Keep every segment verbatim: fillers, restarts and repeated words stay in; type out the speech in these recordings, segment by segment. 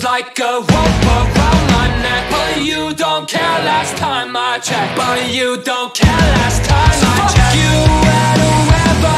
feels like a rope around my neck. But you don't care last time I checked. But you don't care last time so I fuck checked. You and whoever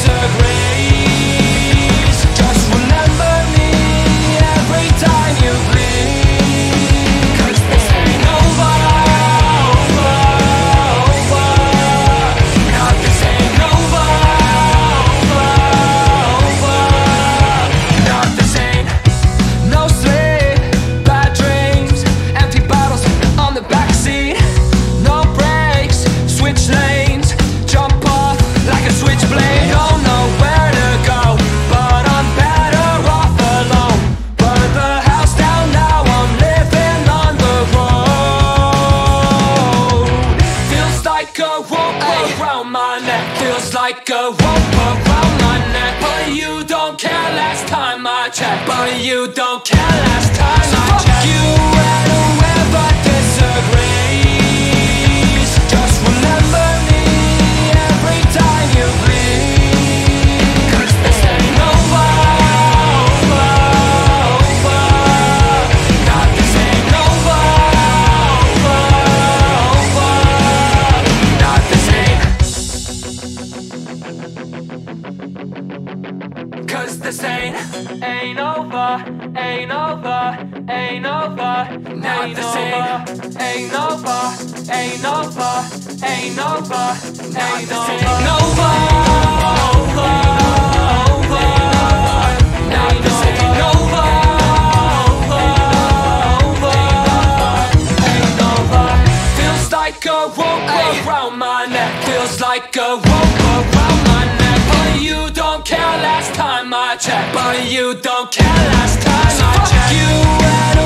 disagrees, just remember me every time you bleed. Cause this ain't over, over, over. No, this ain't over, over, over. No, this ain't no sleep, bad dreams, empty bottles on the backseat. No brakes, switch lanes, jump off like a switchblade. Don't know where to go, but I'm better off alone. Burn the house down, now I'm living on the road. Feels like a rope around my neck. Feels like a rope around my neck. But you don't care last time I checked. But you don't care last time so I fuck checked. You and whoever disagrees, just remember me every time you bleed. Cause this ain't over, over, over. No, this ain't over, over, over. No, this ain't. Cause this ain't, ain't over, ain't over, ain't over. No, this ain't, ain't over, ain't over, ain't over. No, this ain't over, over, over. No, this ain't over, over, over. Ain't over. Feels like a rope around my neck. Feels like a rope around my neck. But you don't care last time I checked. But you don't care last time I checked. You and